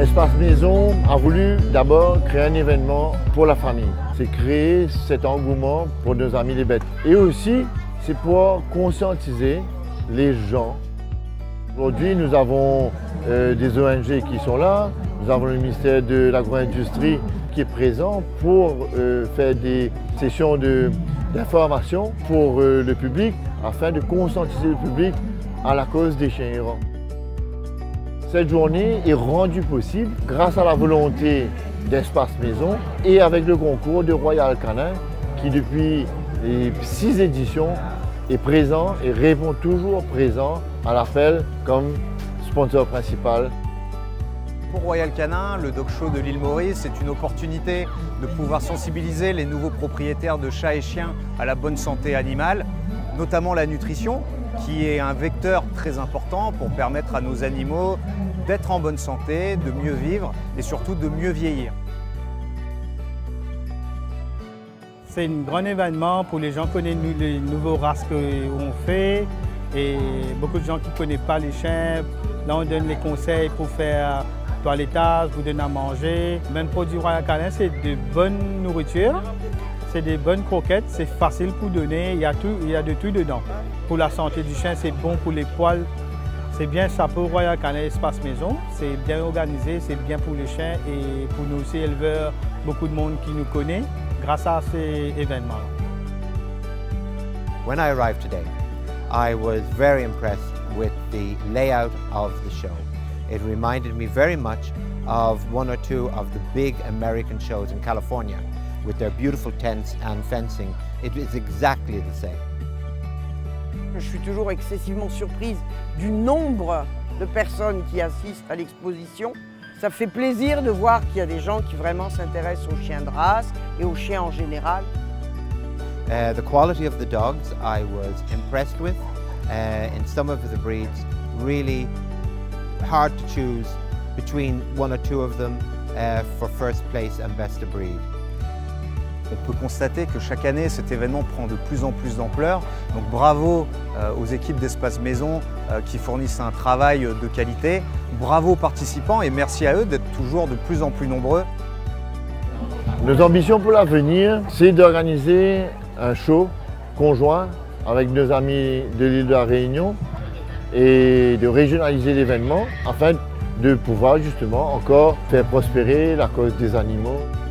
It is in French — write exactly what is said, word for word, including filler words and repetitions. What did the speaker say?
Espace Maison a voulu d'abord créer un événement pour la famille. C'est créer cet engouement pour nos amis les bêtes. Et aussi, c'est pour conscientiser les gens. Aujourd'hui, nous avons euh, des O N G qui sont là, nous avons le ministère de l'Agro-Industrie qui est présent pour euh, faire des sessions d'information pour euh, le public afin de conscientiser le public à la cause des chiens errants. Cette journée est rendue possible grâce à la volonté d'Espace Maison et avec le concours de Royal Canin qui depuis les six éditions est présent et répond toujours présent à l'appel comme sponsor principal. Pour Royal Canin, le Dog Show de l'île Maurice, c'est une opportunité de pouvoir sensibiliser les nouveaux propriétaires de chats et chiens à la bonne santé animale, notamment la nutrition, qui est un vecteur très important pour permettre à nos animaux d'être en bonne santé, de mieux vivre et surtout de mieux vieillir. C'est un grand événement pour les gens qui connaissent les nouveaux races qu'on fait et beaucoup de gens qui ne connaissent pas les chiens. Là, on donne les conseils pour faire toilettage, vous donner à manger. Même produit Royal Canin, c'est de bonne nourriture, c'est des bonnes croquettes, c'est facile pour donner, il y a tout, il y a de tout dedans. Pour la santé du chien, c'est bon pour les poils. C'est bien ça pour Royal Canin Espace Maison, c'est bien organisé, c'est bien pour les chiens et pour nous aussi éleveurs, beaucoup de monde qui nous connaît grâce à ces événements. When I arrived today, I was very impressed with the layout of the show. It reminded me very much of one or two of the big American shows in California with their beautiful tents and fencing. It is exactly the same. Je suis toujours excessivement surprise du nombre de personnes qui assistent à l'exposition. Ça fait plaisir de voir qu'il y a des gens qui vraiment s'intéressent aux chiens de race et aux chiens en général. Uh, the quality of the dogs I was impressed with. Uh, in some of the breeds, really hard to choose between one or two of them uh, for first place and best of breed. On peut constater que chaque année, cet événement prend de plus en plus d'ampleur. Donc bravo euh, aux équipes d'Espace Maison euh, qui fournissent un travail de qualité. Bravo aux participants et merci à eux d'être toujours de plus en plus nombreux. Nos ambitions pour l'avenir, c'est d'organiser un show conjoint avec nos amis de l'île de la Réunion et de régionaliser l'événement afin de pouvoir justement encore faire prospérer la cause des animaux.